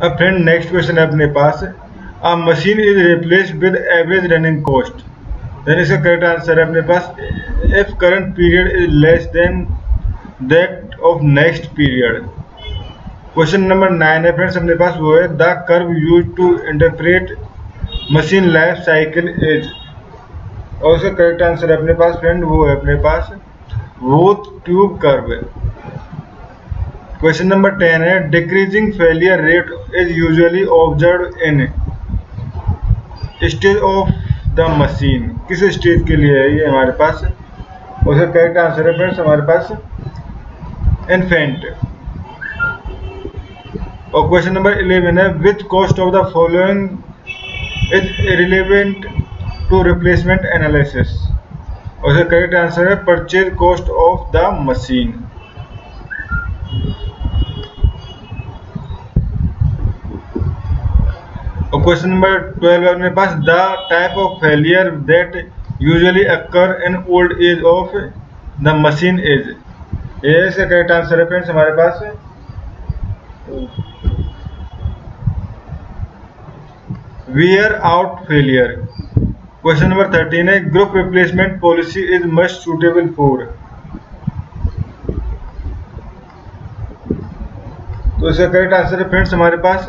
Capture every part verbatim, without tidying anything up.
अब friend next question है अपने पास, a machine is replaced with average running cost, then इसका करेक्ट आंसर है अपने पास if current period is less than that of next period. Question number nine है फ्रेंड्स अपने पास, वो है the curve use to interpret machine life cycle is, और उसका करेक्ट आंसर है अपने पास फ्रेंड वो है अपने पास bathtub curve. Question number ten है decreasing failure rate is usually observe in stage of the machine, किस स्टेज के लिए है ये हमारे पास, उसका करेक्ट आंसर है फ्रेंड्स हमारे पास इन्फेंट। और क्वेश्चन नंबर इलेवन है which cost of the following is irrelevant to replacement analysis, और उसका करेक्ट आंसर है purchase cost of the machine. और क्वेश्चन नंबर ट्वेल्व है अपने पास the type of failure that usually occur in old age of the machine is, ये इसका correct answer है फ्रेंड्स हमारे पास wear out failure. Question number thirteen है group replacement policy is must suitable for, तो इसका करेक्ट आंसर है friends हमारे पास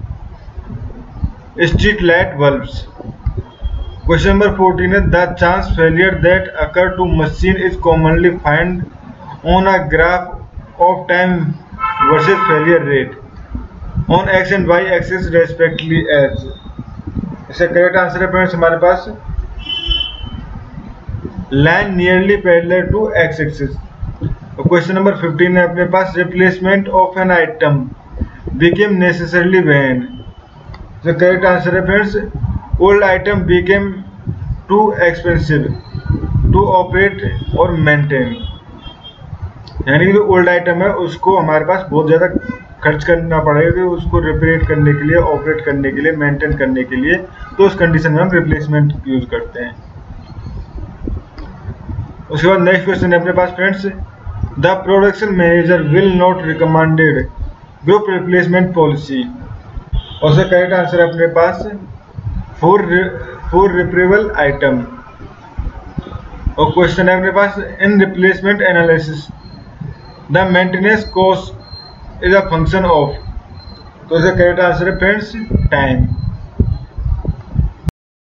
street light bulbs. Question number fourteen है the chance failure that occur to machine is commonly find on a graph of time versus failure rate on X and Y axis respectively as, इसका correct answer है friends हमारे पास line nearly parallel to X axis. Question number fifteen है अपने पास replacement of an item became necessarily when, the correct answer है friends old item became too expensive to operate और maintain, यानी कि जो ओल्ड आइटम है उसको हमारे पास बहुत ज़्यादा खर्च करना पड़ेगा उसको रिपेयर करने के लिए, ऑपरेट करने के लिए, मेंटेन करने के लिए, तो उस कंडीशन में हम रिप्लेसमेंट यूज करते हैं। उसके बाद नेक्स्ट क्वेश्चन है अपने पास friends the production manager will not recommended group replacement policy, और उसका करेक्ट आंसर है अपने पास फॉर फॉर रिपेरेबल आइटम। और क्वेश्चन है अपने पास in replacement analysis the maintenance cost is a function of, तो इसका करेक्ट आंसर है फ्रेंड्स टाइम।